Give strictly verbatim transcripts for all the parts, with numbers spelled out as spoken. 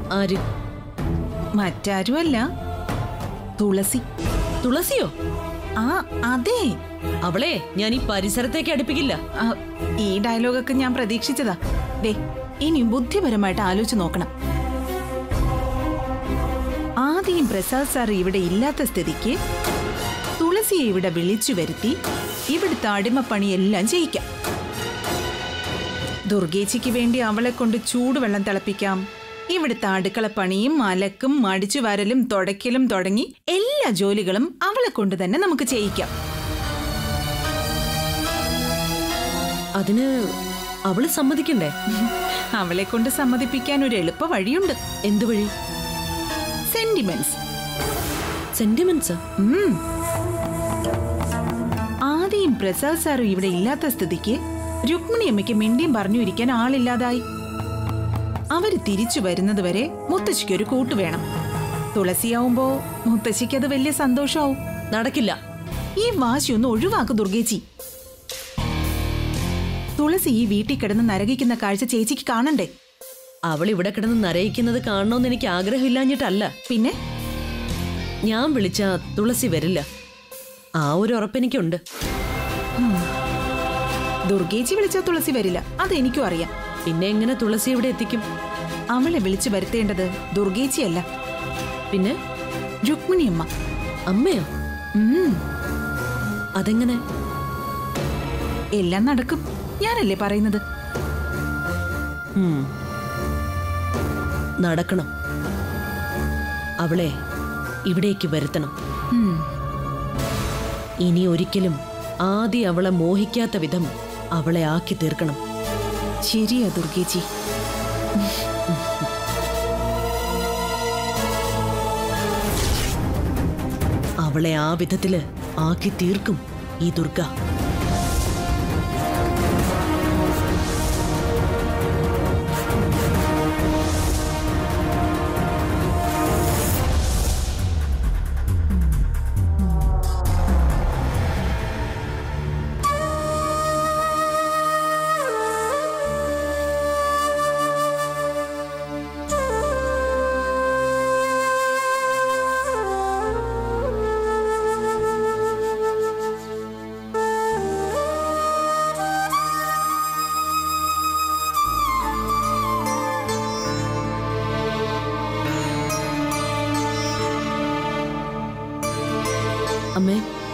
ആര്? മറ്റാരുമല്ല, തുളസി. തുളസിയോ? ആ അതെ. അവളെ ഞാൻ ഈ പരിസരത്തേക്ക് അടുപ്പിക്കില്ല. ഈ ഡയലോഗൊക്കെ ഞാൻ പ്രതീക്ഷിച്ചതാ. ദേ, ഇനി ബുദ്ധിപരമായിട്ട് ആലോചിച്ച് നോക്കണം. ആദ്യം പ്രസാദ് സാർ ഇവിടെ ഇല്ലാത്ത സ്ഥിതിക്ക് തുളസിയെ ഇവിടെ വിളിച്ചു വരുത്തി ഇവിടുത്തെ അടിമപ്പണിയെല്ലാം ചെയ്യിക്കാം. ദുർഗേച്ചിക്ക് വേണ്ടി അവളെ കൊണ്ട് ചൂടുവെള്ളം തിളപ്പിക്കാം. ഇവിടുത്തെ അടുക്കളപ്പണിയും അലക്കും മടിച്ചു വരലും തുടയ്ക്കലും തുടങ്ങി എല്ലാ ജോലികളും അവളെ കൊണ്ട് തന്നെ നമുക്ക് ചെയ്യിക്കാം. അതിന് അവള് സമ്മതിക്കണ്ടേ? അവളെ കൊണ്ട് സമ്മതിപ്പിക്കാൻ ഒരു എളുപ്പ വഴിയുണ്ട്. എന്തു വഴി? സെന്റിമെന്റ്സ്. സെന്റിമെന്റ്സ്? ആദ്യം പ്രസാദ് സാർ ഇവിടെ ഇല്ലാത്ത സ്ഥിതിക്ക് രുക്മിണി അമ്മയ്ക്ക് മിണ്ടിയും പറഞ്ഞു ഇരിക്കാൻ ആളില്ലാതായി. അവര് തിരിച്ചു വരുന്നത് വരെ മുത്തശ്ശിക്ക് ഒരു കൂട്ട് വേണം. തുളസിയാവുമ്പോ മുത്തശ്ശിക്ക് അത് വലിയ സന്തോഷാവും. നടക്കില്ല. ഈ വാശി ഒന്ന് ഒഴിവാക്കു ദുർഗേച്ചി. തുളസി ഈ വീട്ടിൽ കിടന്ന് നരകിക്കുന്ന കാഴ്ച ചേച്ചിക്ക് കാണണ്ടേ? അവൾ ഇവിടെ കിടന്ന് നരയിക്കുന്നത് കാണണമെന്ന് എനിക്ക് ആഗ്രഹമില്ലാഞ്ഞിട്ടല്ല. പിന്നെ ഞാൻ വിളിച്ച തുളസി വരില്ല, ആ ഒരു ഉറപ്പെനിക്കുണ്ട്. ദുർഗേച്ചി വിളിച്ചാൽ തുളസി വരില്ല, അതെനിക്കും അറിയാം. പിന്നെ എങ്ങനെ തുളസി ഇവിടെ എത്തിക്കും? അവളെ വിളിച്ചു വരുത്തേണ്ടത് ദുർഗേച്ചിയല്ല, പിന്നെ രുക്മിണിയമ്മ. അമ്മയോ? അതെങ്ങനെ? എല്ലാം നടക്കും, ഞാനല്ലേ പറയുന്നത്. നടക്കണം. അവളെ ഇവിടേക്ക് വരുത്തണം. ഇനി ഒരിക്കലും ആദ്യം അവളെ മോഹിക്കാത്ത വിധം അവളെ ആക്കി തീർക്കണം. ശരിയാ ദുർഗേച്ചി. അവളെ ആ വിധത്തില് ആക്കി തീർക്കും ഈ ദുർഗ. അമ്മേ,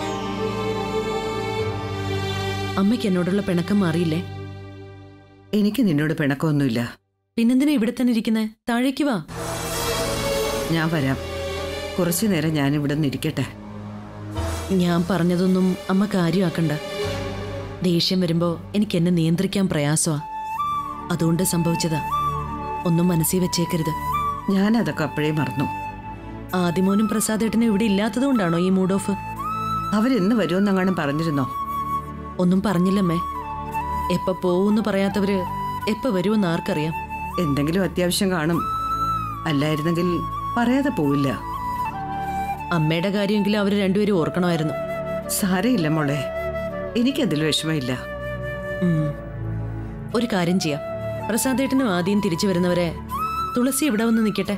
അമ്മയ്ക്ക് എന്നോടുള്ള പിണക്കം മാറിയില്ലേ? എനിക്ക് നിന്നോട് പിണക്കമൊന്നുമില്ല. പിന്നെന്തിനാ ഇവിടെ തന്നെ ഇരിക്കുന്നേ? താഴേക്ക് വാ. ഞാൻ വരാം. കുറച്ചു നേരം ഞാൻ ഇവിടെ നിന്ന് ഇരിക്കട്ടെ. ഞാൻ പറഞ്ഞതൊന്നും അമ്മ കാര്യമാക്കണ്ട. ദേഷ്യം വരുമ്പോ എനിക്ക് എന്നെ നിയന്ത്രിക്കാൻ പ്രയാസമാ, അതുകൊണ്ട് സംഭവിച്ചതാ. ഒന്നും മനസ്സിൽ വെച്ചേക്കരുത്. ഞാൻ അതൊക്കെ അപ്പോഴേ മറന്നു. ആദിമോനും പ്രസാദേട്ടനും ഇവിടെ ഇല്ലാത്തത് കൊണ്ടാണോ ഈ മൂഡ് ഓഫ്? അവരെന്ന് വരുമെന്നെങ്ങാനും പറഞ്ഞിരുന്നോ? ഒന്നും പറഞ്ഞില്ലമ്മേ. എപ്പ പോവൂന്ന് പറയാത്തവര് എപ്പ വരുമെന്ന് ആർക്കറിയാം? എന്തെങ്കിലും അത്യാവശ്യം കാണും, അല്ലായിരുന്നെങ്കിൽ പറയാതെ പോവില്ല. അമ്മയുടെ കാര്യമെങ്കിലും അവര് രണ്ടുപേരും ഓർക്കണമായിരുന്നു. സാരയില്ല മോളെ, എനിക്കതിൽ വിഷമമില്ല. ഒരു കാര്യം ചെയ്യാം, പ്രസാദേട്ടനും ആദ്യം തിരിച്ചു വരുന്നവരെ തുളസി ഇവിടെ വന്ന് നിൽക്കട്ടെ.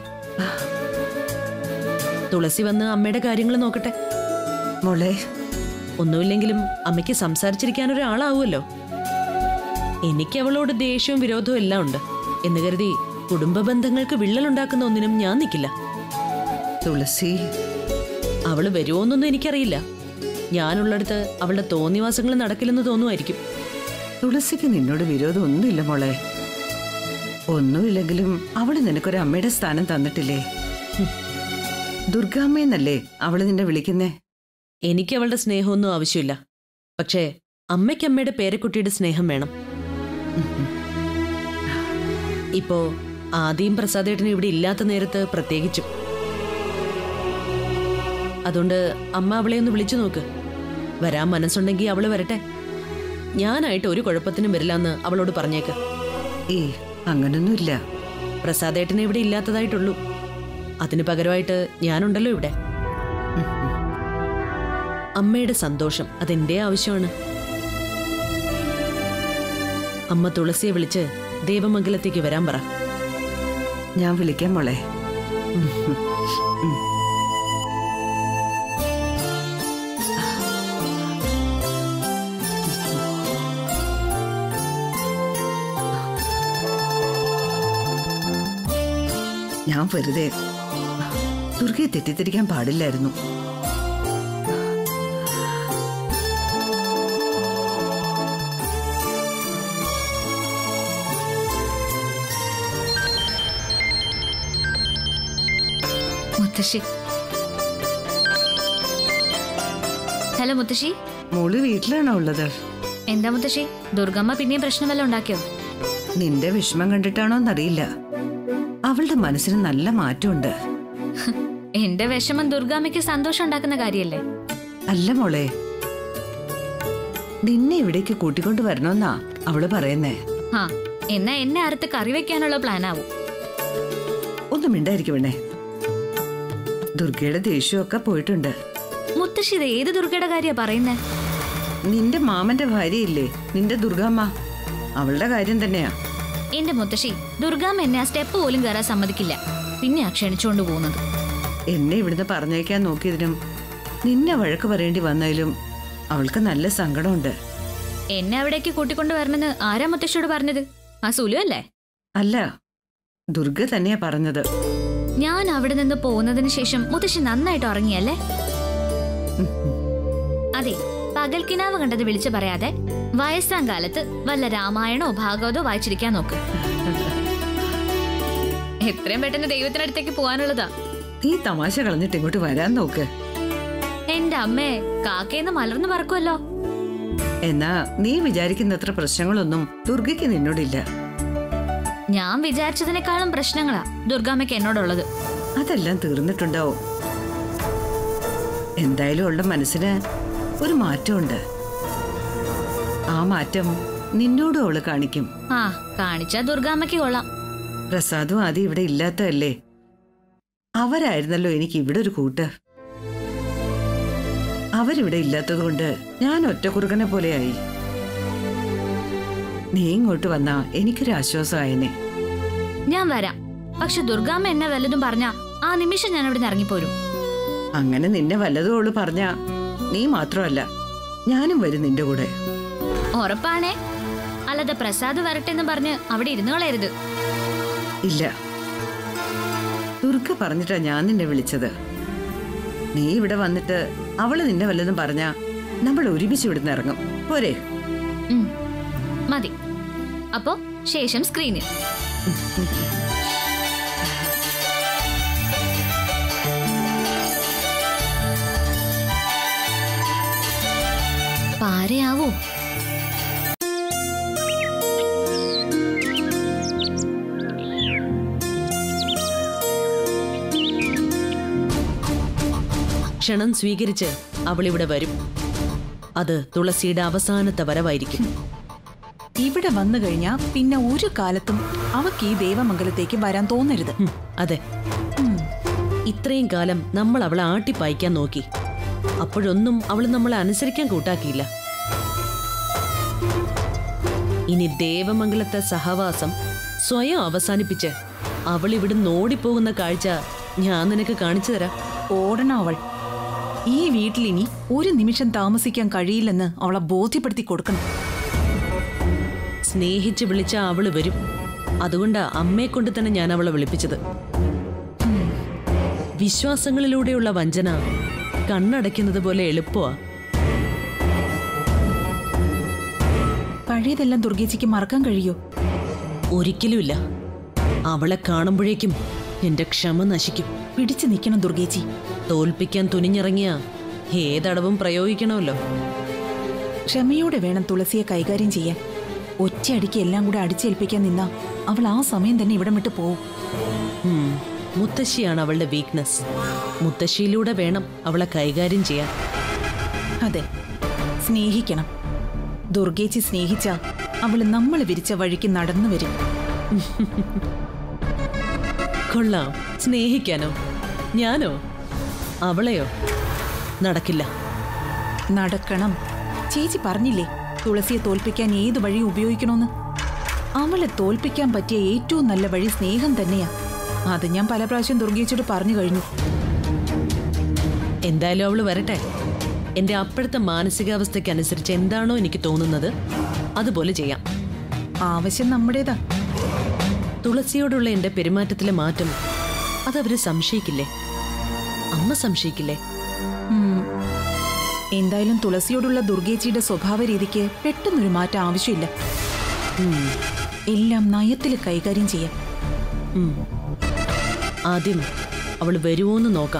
തുളസി വന്ന് അമ്മയുടെ കാര്യങ്ങൾ നോക്കട്ടെ. മോളെ, ഒന്നുമില്ലെങ്കിലും അമ്മയ്ക്ക് സംസാരിച്ചിരിക്കാൻ ഒരാളാവുമല്ലോ. എനിക്ക് അവളോട് ദേഷ്യവും വിരോധവും എല്ലാം ഉണ്ട് എന്ന് കരുതി കുടുംബ ബന്ധങ്ങൾക്ക് വിള്ളലുണ്ടാക്കുന്ന ഒന്നിനും ഞാൻ നിൽക്കില്ല. തുളസി, അവള് വരുമോന്നൊന്നും എനിക്കറിയില്ല. ഞാനുള്ളിടത്ത് അവളുടെ തോന്നിവാസങ്ങൾ നടക്കില്ലെന്ന് തോന്നുമായിരിക്കും. തുളസിക്ക് നിന്നോട് വിരോധം ഒന്നുമില്ല മോളെ. ഒന്നുമില്ലെങ്കിലും അവള് നിനക്കൊരു അമ്മയുടെ സ്ഥാനം തന്നിട്ടില്ലേ? ദുർഗാമ്മയെന്നല്ലേ അവള് നിന്നെ വിളിക്കുന്നേ? എനിക്ക് അവളുടെ സ്നേഹമൊന്നും ആവശ്യമില്ല. പക്ഷേ അമ്മയ്ക്ക് അമ്മയുടെ പേരക്കുട്ടിയുടെ സ്നേഹം വേണം. ഇപ്പോ ആദ്യം പ്രസാദേട്ടന് ഇവിടെ ഇല്ലാത്ത നേരത്ത് പ്രത്യേകിച്ചും. അതുകൊണ്ട് അമ്മ അവളെ ഒന്ന് വിളിച്ചു നോക്ക്. വരാൻ മനസ്സുണ്ടെങ്കിൽ അവള് വരട്ടെ. ഞാനായിട്ട് ഒരു കുഴപ്പത്തിനും വരില്ലെന്ന് അവളോട് പറഞ്ഞേക്ക്. ഏ, അങ്ങനൊന്നുമില്ല. പ്രസാദേട്ടന് ഇവിടെ ഇല്ലാത്തതായിട്ടുള്ളൂ. അതിന് പകരമായിട്ട് ഞാനുണ്ടല്ലോ ഇവിടെ. അമ്മയുടെ സന്തോഷം അതെന്റെ ആവശ്യമാണ്. അമ്മ തുളസിയെ വിളിച്ച് ദേവമംഗലത്തേക്ക് വരാൻ പറ. ഞാൻ വിളിക്കാം മോളെ. ഞാൻ വെറുതെ ദുർഗയെ തെറ്റിദ്ധരിക്കാൻ പാടില്ലായിരുന്നു. മുത്തശ്ശി. ഹലോ മുത്തശ്ശി. മോള് വീട്ടിലാണോ ഉള്ളത്? എന്താ മുത്തശ്ശി, ദുർഗമ്മ പിന്നെയും പ്രശ്നം വല്ലതും ഉണ്ടാക്കിയോ? നിന്റെ വിഷമം കണ്ടിട്ടാണോന്നറിയില്ല, അവളുടെ മനസ്സിന് നല്ല മാറ്റമുണ്ട്. എന്റെ വിഷമം ദുർഗാമ്മയ്ക്ക് സന്തോഷം ഉണ്ടാക്കുന്ന കാര്യല്ലേ? അല്ല മോളെ, നിന്നെ ഇവിടേക്ക് കൂട്ടിക്കൊണ്ട് വരണമെന്നാ അവള് പറയുന്നേ. ആ, എന്നാ എന്നെ അറുത്ത് കറി വെക്കാനുള്ള പ്ലാൻ ആവും. ഒന്നും മിണ്ടായിരിക്കും വേണേ. ദുർഗയുടെ ദേഷ്യമൊക്കെ പോയിട്ടുണ്ട്. മുത്തശ്ശി ഇത് ഏത് ദുർഗയുടെ കാര്യ പറയുന്നേ? നിന്റെ മാമന്റെ ഭാര്യയില്ലേ നിന്റെ ദുർഗാമ്മ, അവളുടെ കാര്യം തന്നെയാ. എന്റെ മുത്തശ്ശി, ദുർഗാമ്മ എന്നെ ആ സ്റ്റെപ്പ് പോലും കയറാൻ സമ്മതിക്കില്ല. പിന്നെയാ ക്ഷണിച്ചുകൊണ്ട് പോകുന്നത്. എന്നെ ഇവിടുന്ന് പറഞ്ഞയക്കാൻ നോക്കിയതിനും നിന്നെ വഴക്ക് പറയേണ്ടി വന്നതിലും അവൾക്ക് നല്ല സങ്കടമുണ്ട്. എന്നെ അവിടേക്ക് കൂട്ടിക്കൊണ്ട് വരണമെന്ന് ആരാ മുത്തശ്ശിയോട് പറഞ്ഞത്? ആ സുലു അല്ലേ? അല്ല, ദുർഗ തന്നെയാ പറഞ്ഞത്. ഞാൻ അവിടെ നിന്ന് പോകുന്നതിന് ശേഷം മുത്തശ്ശി നന്നായിട്ട് ഉറങ്ങിയല്ലേ? അതെ, പകൽക്കിനാവ് കണ്ടത് വിളിച്ചു പറയാതെ വയസ്സാം കാലത്ത് വല്ല രാമായണോ ഭാഗവതോ വായിച്ചിരിക്കാൻ നോക്ക്. എത്രയും പെട്ടെന്ന് ദൈവത്തിനടുത്തേക്ക് പോകാനുള്ളതാ. നീ തമാശ കളഞ്ഞിട്ട് ഇങ്ങോട്ട് വരാൻ നോക്ക്. എന്റെ അമ്മേ, കാക്കയെന്ന് മലർന്നു പറക്കുമല്ലോ. എന്നാ നീ വിചാരിക്കുന്നത്ര പ്രശ്നങ്ങളൊന്നും ദുർഗയ്ക്ക് നിന്നോടില്ല. ഞാൻ വിചാരിച്ചതിനേക്കാളും പ്രശ്നങ്ങളാ ദുർഗാമ്മയ്ക്ക് എന്നോടുള്ളത്. അതെല്ലാം തീർന്നിട്ടുണ്ടാവും. എന്തായാലും അവളുടെ മനസ്സിന് ഒരു മാറ്റമുണ്ട്. ആ മാറ്റം നിന്നോടും അവള് കാണിക്കും. ആ, കാണിച്ചാ ദുർഗാമ്മയ്ക്ക് കൊള്ളാം. പ്രസാദും ആദ്യം ഇവിടെ ഇല്ലാത്തതല്ലേ, അവരായിരുന്നല്ലോ എനിക്ക് ഇവിടെ ഒരു കൂട്ട്. അവരിവിടെ ഇല്ലാത്തത് കൊണ്ട് ഞാൻ ഒറ്റക്കുറുക്കനെ പോലെയായി. നീ ഇങ്ങോട്ട് വന്നാ എനിക്കൊരു ആശ്വാസമായനെ. ഞാൻ വരാം, പക്ഷെ ദുർഗാമ്മ എന്നെ വല്ലതും പറഞ്ഞാ ആ നിമിഷം ഞാൻ ഇവിടെ ഇറങ്ങിപ്പോരും. അങ്ങനെ നിന്നെ വല്ലതും അവള് പറഞ്ഞാ നീ മാത്രമല്ല ഞാനും വരും നിന്റെ കൂടെ. ഉറപ്പാണേ? അല്ലാതെ പ്രസാദ് വരട്ടെ എന്ന് പറഞ്ഞ് അവിടെ ഇരുന്ന് കളയരുത്. ഇല്ല, ദുർഗ പറഞ്ഞിട്ടാ ഞാൻ നിന്നെ വിളിച്ചത്. നീ ഇവിടെ വന്നിട്ട് അവള് നിന്നെ വല്ലതും പറഞ്ഞാ നമ്മൾ ഒരുമിച്ച് ഇവിടുന്ന് ഇറങ്ങും, പോരെ? മതി. അപ്പോ ശേഷം സ്ക്രീനിൽ. പാരയാവോ? ക്ഷണം സ്വീകരിച്ച് അവളിവിടെ വരും. അത് തുളസിയുടെ അവസാനത്തെ വരവായിരിക്കും. ഇവിടെ വന്നു കഴിഞ്ഞാ പിന്നെ ഒരു കാലത്തും അവക്ക് ഈ ദേവമംഗലത്തേക്ക് വരാൻ തോന്നരുത്. അതെ, ഇത്രയും കാലം നമ്മൾ അവളെ ആട്ടിപ്പായിക്കാൻ നോക്കി. അപ്പോഴൊന്നും അവൾ നമ്മളെ അനുസരിക്കാൻ കൂട്ടാക്കിയില്ല. ഇനി ദേവമംഗലത്തെ സഹവാസം സ്വയം അവസാനിപ്പിച്ച് അവൾ ഇവിടുന്ന് ഓടിപ്പോകുന്ന കാഴ്ച ഞാൻ നിനക്ക് കാണിച്ചു തരാം. ഓടണം അവൾ. ഈ വീട്ടിലിനി ഒരു നിമിഷം താമസിക്കാൻ കഴിയില്ലെന്ന് അവളെ ബോധ്യപ്പെടുത്തി കൊടുക്കണം. സ്നേഹിച്ച് വിളിച്ച അവള് വരും. അതുകൊണ്ടാ അമ്മയെ കൊണ്ട് തന്നെ ഞാൻ അവളെ വിളിപ്പിച്ചത്. വിശ്വാസങ്ങളിലൂടെയുള്ള വഞ്ചന കണ്ണടയ്ക്കുന്നത് പോലെ എളുപ്പമാ. പഴയതെല്ലാം ദുർഗേച്ചിക്ക് മറക്കാൻ കഴിയോ? ഒരിക്കലുമില്ല. അവളെ കാണുമ്പോഴേക്കും എന്റെ ക്ഷമ നശിക്കും. പിടിച്ചു നിൽക്കണം ദുർഗേച്ചി. തോൽപ്പിക്കാൻ തുനിഞ്ഞിറങ്ങിയ ഏതടവും പ്രയോഗിക്കണമല്ലോ. ക്ഷമയോടെ വേണം തുളസിയെ കൈകാര്യം ചെയ്യാൻ. ഒറ്റയടിക്ക് എല്ലാം കൂടെ അടിച്ചേൽപ്പിക്കാൻ നിന്നാ അവൾ ആ സമയം തന്നെ ഇവിടം വിട്ട് പോവും. മുത്തശ്ശിയാണ് അവളുടെ വീക്ക്നെസ്. മുത്തശ്ശിയിലൂടെ വേണം അവളെ കൈകാര്യം ചെയ്യാൻ. അതെ, സ്നേഹിക്കണം. ദുർഗേച്ചി സ്നേഹിച്ച അവള് നമ്മൾ വിരിച്ച വഴിക്ക് നടന്നു വരും. കൊള്ളാം. സ്നേഹിക്കാനോ? ഞാനോ? അവളെയോ? നടക്കില്ല. നടക്കണം. ചേച്ചി പറഞ്ഞില്ലേ തുളസിയെ തോൽപ്പിക്കാൻ ഏത് വഴി ഉപയോഗിക്കണമെന്ന്? അവളെ തോൽപ്പിക്കാൻ പറ്റിയ ഏറ്റവും നല്ല വഴി സ്നേഹം തന്നെയാ. അത് ഞാൻ പല പ്രാവശ്യം ദുർഗേച്ചിയോട് പറഞ്ഞു കഴിഞ്ഞു. എന്തായാലും അവള് വരട്ടെ. എന്റെ അപ്പോഴത്തെ മാനസികാവസ്ഥയ്ക്ക് അനുസരിച്ച് എന്താണോ എനിക്ക് തോന്നുന്നത് അതുപോലെ ചെയ്യാം. ആവശ്യം നമ്മുടേതാ. തുളസിയോടുള്ള എന്റെ പെരുമാറ്റത്തിലെ മാറ്റം അതവര് സംശയിക്കില്ലേ? അമ്മ സംശയിക്കില്ലേ? ഉം. എന്തായാലും തുളസിയോടുള്ള ദുർഗേച്ചിയുടെ സ്വഭാവ രീതിക്ക് പെട്ടെന്നൊരു മാറ്റം ആവശ്യമില്ല. എല്ലാം നയത്തിൽ കൈകാര്യം ചെയ്യാം. ആദ്യം അവള് വരുമോന്ന് നോക്കാം.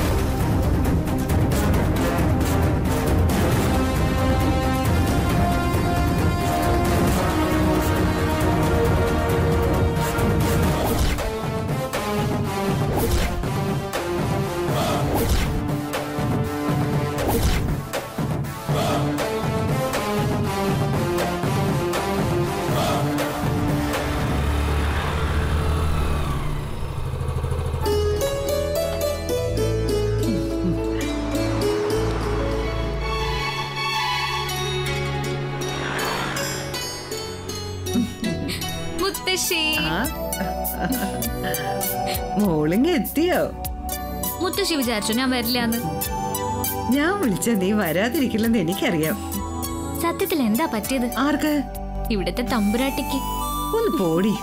മോളിങ് എത്തിയോ? മുത്തശ്ശി വിചാരിച്ചു ഞാൻ വരില്ലാന്ന്. ഞാൻ വിളിച്ച നീ വരാതിരിക്കില്ലെന്ന് എനിക്കറിയാം. സത്യത്തിൽ എന്താ പറ്റിയത്? ആർക്ക്? ഇവിടുത്തെ തമ്പുരാട്ടിക്ക്. ഒന്ന് പോടി.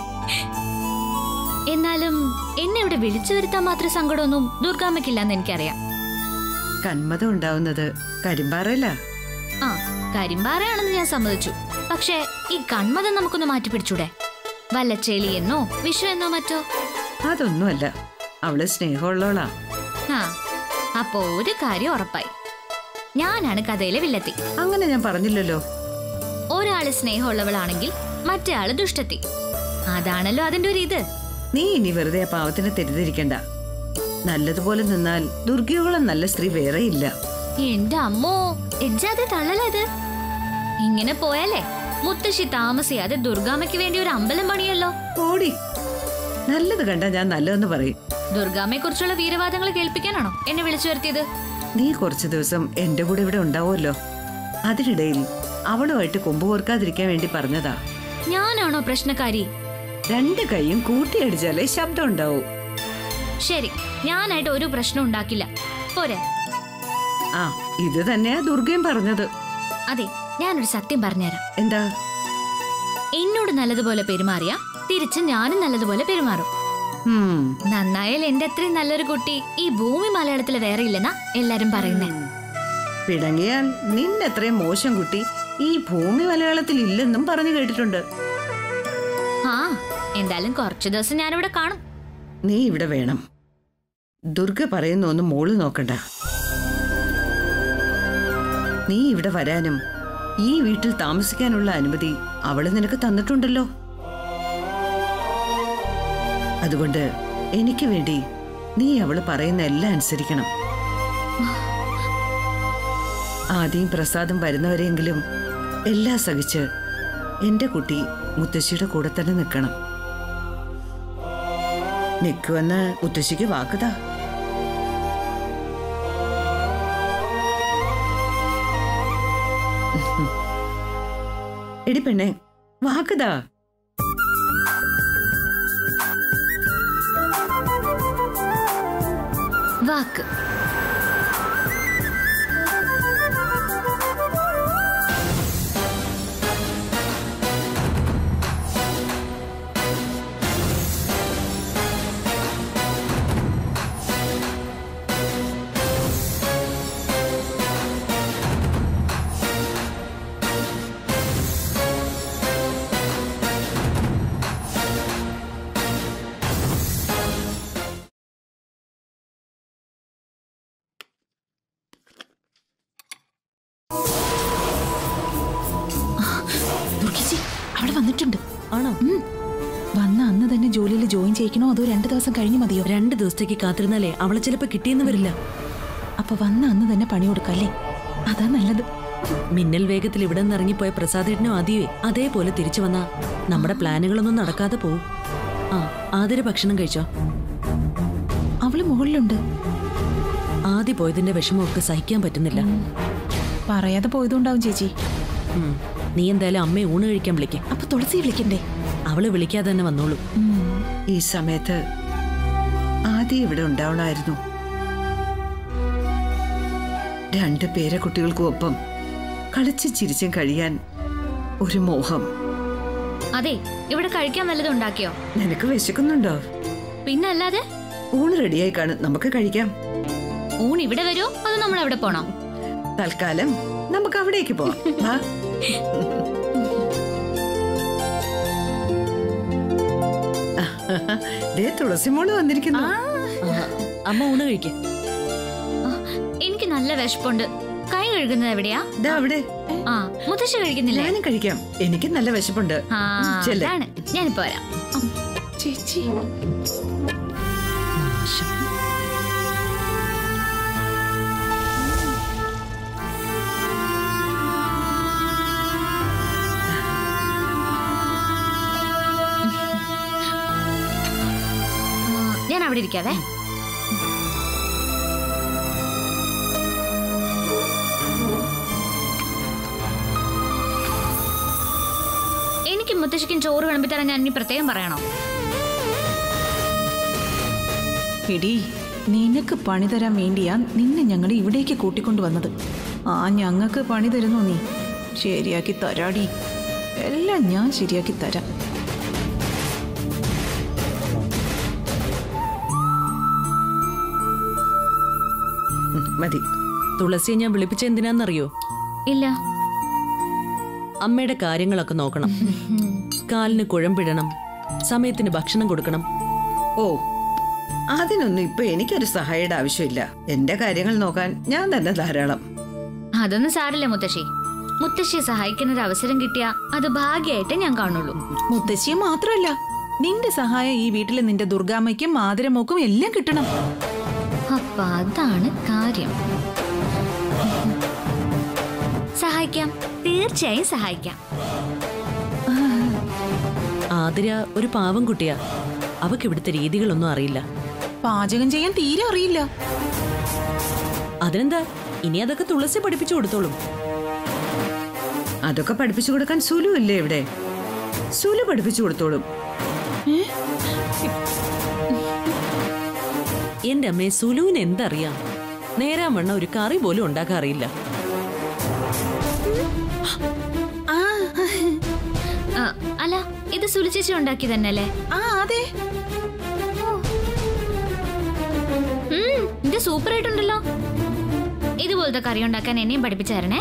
എന്നാലും എന്നെ ഇവിടെ വിളിച്ചു വരുത്താൻ മാത്രം സങ്കടമൊന്നും ദുർഗാമ്മയ്ക്കില്ലെന്ന് എനിക്കറിയാം. കന്മതം ഉണ്ടാവുന്നത് കരിമ്പാറല്ല. ആ, കരിമ്പാറയാണെന്ന് ഞാൻ സമ്മതിച്ചു. പക്ഷെ ഈ കന്മതം നമുക്കൊന്ന് മാറ്റി പിടിച്ചൂടെ? വല്ല ചെളിയെന്നോ വിഷു എന്നോ മറ്റോ? അതൊന്നുമല്ല, അവള് സ്നേഹമുള്ളോളാ. ആ, അപ്പോ ഒരു കാര്യം ഉറപ്പായി, ഞാനാണ് കഥയിലെ വില്ലത്തി. അങ്ങനെ ഞാൻ പറഞ്ഞില്ലല്ലോ. ഒരാള് സ്നേഹമുള്ളവളാണെങ്കിൽ മറ്റേ ആള് ദുഷ്ടത്തി. അതാണല്ലോ അതിന്റെ ഒരു ഇത്. നീ ഇനി വെറുതെ ആ പാവത്തിനെ തെറ്റിദ്ധരിക്കണ്ട. നല്ലതുപോലെ നിന്നാൽ ദുർഗയോളം നല്ല സ്ത്രീ വേറെ ഇല്ല. എന്റെ അമ്മോ, എജ്ജാതെ തള്ളലത്. ഇങ്ങനെ പോയാലേ മുത്തശ്ശി താമസിയാതെ ദുർഗാമ്മയ്ക്ക് വേണ്ടി ഒരു അമ്പലം പണിയല്ലോ. ഓടി, നല്ലത് കണ്ടാ ഞാൻ നല്ലതെന്ന് പറയും. ദുർഗാമ്മയെ കുറിച്ചുള്ള വീരവാദങ്ങൾ കേൾപ്പിക്കാനാണോ എന്നെ വിളിച്ചു വരുത്തിയത്? നീ കുറച്ചു ദിവസം എന്റെ കൂടെ ഇവിടെ ഉണ്ടാവുമല്ലോ. അതിനിടയിൽ അവളുമായിട്ട് കൊമ്പ് കോർക്കാതിരിക്കാൻ വേണ്ടി പറഞ്ഞതാ. ഞാനാണോ പ്രശ്നക്കാരി? രണ്ട് കൈയും കൂട്ടിയടിച്ചാലേ ശബ്ദം ഉണ്ടാവും. ശരി, ഞാനായിട്ട് ഒരു പ്രശ്നം ഉണ്ടാക്കില്ല, പോരെ? ആ, ഇത് തന്നെയാ ദുർഗയും പറഞ്ഞത്. അതെ, ഞാനൊരു സത്യം പറഞ്ഞുതരാം. എന്താ? എന്നോട് നല്ലതുപോലെ പെരുമാറിയ തിരിച്ച് ഞാനും നല്ലതുപോലെ പെരുമാറും. നന്നായാൽ എന്റെ അത്രയും നല്ലൊരു കുട്ടി ഈ ഭൂമി മലയാളത്തില് വേറെ ഇല്ലെന്നാ എല്ലാരും പറയുന്നേ. പിണങ്ങിയാൽ നിന്നെത്രയും മോശം കുട്ടി ഈ ഭൂമി മലയാളത്തിൽ ഇല്ലെന്നും പറഞ്ഞു കേട്ടിട്ടുണ്ട്. ആ, എന്തായാലും കുറച്ചു ദിവസം ഞാനിവിടെ കാണും. നീ ഇവിടെ വേണം. ദുർഗ പറയുന്ന ഒന്നും മോള് നോക്കണ്ട. നീ ഇവിടെ വരാനും ഈ വീട്ടിൽ താമസിക്കാനുള്ള അനുമതി അവള് നിനക്ക് തന്നിട്ടുണ്ടല്ലോ. അതുകൊണ്ട് എനിക്ക് വേണ്ടി നീ അവള് പറയുന്ന എല്ലാം അനുസരിക്കണം. ആദ്യം പ്രസാദം വരുന്നവരെങ്കിലും എല്ലാം സഹിച്ച് എന്റെ കുട്ടി മുത്തശ്ശിയുടെ കൂടെ തന്നെ നിൽക്കണം. നിൽക്കുവെന്ന് മുത്തശ്ശിക്ക് വാക്കുതാ. എടി പെണ്ണെ, വാക്കുതാ. വാക്ക്. അവിടെ വന്നിട്ടുണ്ട്. ആണോ? വന്ന അന്ന് തന്നെ ജോലിയിൽ ജോയിൻ ചെയ്യിക്കണോ അതോ രണ്ടു ദിവസം കഴിഞ്ഞു മതിയോ? രണ്ട് ദിവസത്തേക്ക് കാത്തിരുന്നാലേ അവളെ ചിലപ്പോ കിട്ടിയെന്ന് വരില്ല. അപ്പൊ വന്ന അന്ന് തന്നെ പണി കൊടുക്കല്ലേ? അതാ നല്ലത്. മിന്നൽ വേഗത്തിൽ ഇവിടെ നിന്ന് ഇറങ്ങിപ്പോയ പ്രസാദേട്ടനും ആദ്യമേ അതേപോലെ തിരിച്ചു വന്നാ നമ്മുടെ പ്ലാനുകളൊന്നും നടക്കാതെ പോവും. ആ, ആതിര ഭക്ഷണം കഴിച്ചോ? അവള് മുകളിലുണ്ട്. ആദ്യ പോയതിന്റെ വിഷമമൊക്കെ സഹിക്കാൻ പറ്റുന്നില്ല. പറയാതെ പോയതുണ്ടാവും ചേച്ചി. നീ എന്തായാലും അമ്മയെ ഊണ് കഴിക്കാൻ വിളിക്കേ. അപ്പൊ തുളസി വിളിക്കണ്ടേ? അവള് വിളിക്കാതെ തന്നെ വന്നോളൂ. ഈ സമയത്ത് മതി ഇവിടെ ഉണ്ടാവണമായിരുന്നു. രണ്ട് പേരെ കുട്ടികൾക്കും ഒപ്പം കളിച്ച് ചിരിച്ചും കഴിയാൻ ഒരു മോഹം. അതെ, ഇവിടെ കഴിക്കാൻ വല്ലതും ഉണ്ടാക്കിയോ? നിനക്ക് വിശക്കുന്നുണ്ടോ? പിന്നല്ലാതെ. ഊണ് റെഡിയായി കാണും, നമുക്ക് കഴിക്കാം. ഊൺ ഇവിടെ വരുമോ അതോ നമ്മൾ എവിടെ പോണോ? തൽക്കാലം നമുക്ക് അവിടേക്ക് പോവാം. തുളസിമോള് വന്നിരിക്കുന്നു. അമ്മ ഊണ് കഴിക്കും. എനിക്ക് നല്ല വിശപ്പുണ്ട്. കൈ കഴുകുന്നത് എവിടെയാ? അവിടെ. ആ, മുത്തശ്ശി കഴിക്കുന്നില്ല. ഞാനും കഴിക്കാം, എനിക്ക് നല്ല വിശപ്പുണ്ട്. ഞാനിപ്പോ വരാം. ചേച്ചി ഞാൻ അവിടെ ഇരിക്കാവേ. എനിക്ക് മുത്തശ്ശിക്കും ചോറ് വിളമ്പിത്തരാൻ ഞാൻ ഇനി പ്രത്യേകം പറയണോ? എടി, നിനക്ക് പണി തരാൻ വേണ്ടിയാ നിന്നെ ഞങ്ങൾ ഇവിടേക്ക് കൂട്ടിക്കൊണ്ടുവന്നത്. ആ ഞങ്ങൾക്ക് പണി തരുന്നു നീ? ശരിയാക്കി തരാടി, എല്ലാം ഞാൻ ശരിയാക്കി തരാം. മതി. തുളസിയെ ഞാൻ വിളിപ്പിച്ച എന്തിനാന്നറിയോ? ഇല്ല. അമ്മയുടെ കാര്യങ്ങളൊക്കെ നോക്കണം. കാലിന് കുഴമ്പിടണം, സമയത്തിന് ഭക്ഷണം കൊടുക്കണം. ഓ, അതിനൊന്നും ഇപ്പൊ എനിക്കൊരു സഹായിയുടെ ആവശ്യമില്ല. എന്റെ കാര്യങ്ങൾ നോക്കാൻ ഞാൻ തന്നെ ധാരാളം. അതൊന്നും സാരില്ല മുത്തശ്ശി. മുത്തശ്ശിയെ സഹായിക്കുന്ന ഒരു അവസരം കിട്ടിയാ അത് ഭാഗ്യമായിട്ട് ഞാൻ കാണുള്ളൂ. മുത്തശ്ശിയെ മാത്രമല്ല, നിന്റെ സഹായം ഈ വീട്ടിലെ നിന്റെ ദുർഗാമ്മയ്ക്കും മാതിരമോക്കും എല്ലാം കിട്ടണം. അപ്പൊ അതാണ് കാര്യം. സഹായിക്കാം, തീർച്ചയായും സഹായിക്കാം. ആതിര ഒരു പാവം കുട്ടിയാ. അവക്ക് ഇവിടുത്തെ രീതികളൊന്നും അറിയില്ല. പാചകം ചെയ്യാൻ തീരെ അറിയില്ല. അതിനെന്താ, ഇനി അതൊക്കെ തുളസി പഠിപ്പിച്ചു കൊടുത്തോളും. അതൊക്കെ പഠിപ്പിച്ചു കൊടുക്കാൻ സുലു ഇല്ലേ ഇവിടെ? സുലു പഠിപ്പിച്ചു കൊടുത്തോളും. എന്റെ അമ്മയെ സുലുവിന് എന്തറിയാം? നേരാൻ വണ്ണ ഒരു കറി പോലും ഉണ്ടാക്കാൻ അറിയില്ല. അല്ല, ഇത് സുലു ചേച്ചി ഉണ്ടാക്കി തന്നെയല്ലേ? ആ അതെ. ഇത് സൂപ്പർ ആയിട്ടുണ്ടല്ലോ. ഇതുപോലത്തെ കറി ഉണ്ടാക്കാൻ എന്നെയും പഠിപ്പിച്ചു തരണേ.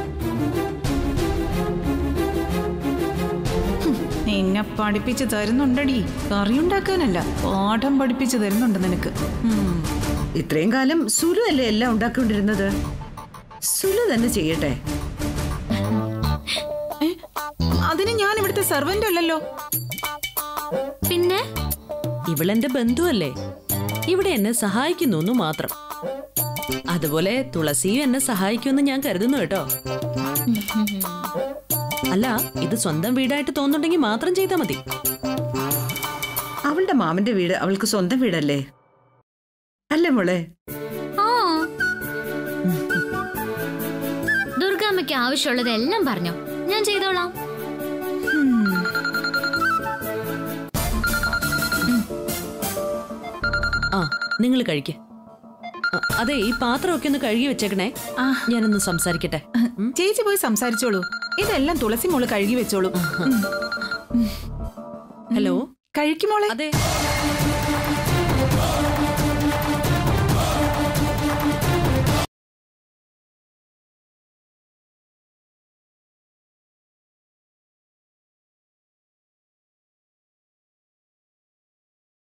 നിന്നെ പഠിപ്പിച്ചു തരുന്നുണ്ടടി, കറി ഉണ്ടാക്കാനല്ല, പാഠം പഠിപ്പിച്ചു തരുന്നുണ്ട് നിനക്ക്. ഇത്രയും കാലം സുലു അല്ലേ എല്ലാം ഉണ്ടാക്കിക്കൊണ്ടിരുന്നത്? സുലു തന്നെ ചെയ്യട്ടെ. അതിന് ഞാൻ ഇവിടുത്തെ സെർവന്റ് അല്ലല്ലോ. പിന്നെ ഇവളെന്റെ ബന്ധുവല്ലേ, ഇവിടെ എന്നെ സഹായിക്കുന്നു മാത്രം. അതുപോലെ തുളസിയും എന്നെ സഹായിക്കുമെന്ന് ഞാൻ കരുതുന്നു കേട്ടോ. അല്ല, ഇത് സ്വന്തം വീടായിട്ട് തോന്നുന്നുണ്ടെങ്കിൽ മാത്രം ചെയ്താൽ മതി. അവളുടെ മാമന്റെ വീട് അവൾക്ക് സ്വന്തം വീടല്ലേ? അല്ലേ മോളെ? ആ, ദുർഗാമ്മയ്ക്ക് ആവശ്യമുള്ളത് എല്ലാം പറഞ്ഞോ, ഞാൻ ചെയ്തോളാം. ആ, നിങ്ങൾ കഴിക്കേ. അതെ, ഈ പാത്രമൊക്കെ ഒന്ന് കഴുകി വെച്ചേക്കണേ. ഞാനൊന്ന് സംസാരിക്കട്ടെ. ചേച്ചി പോയി സംസാരിച്ചോളൂ, ഇതെല്ലാം തുളസി മോള് കഴുകി വെച്ചോളൂ. ഹലോ, കഴിക്കുമോളെ? അതെ.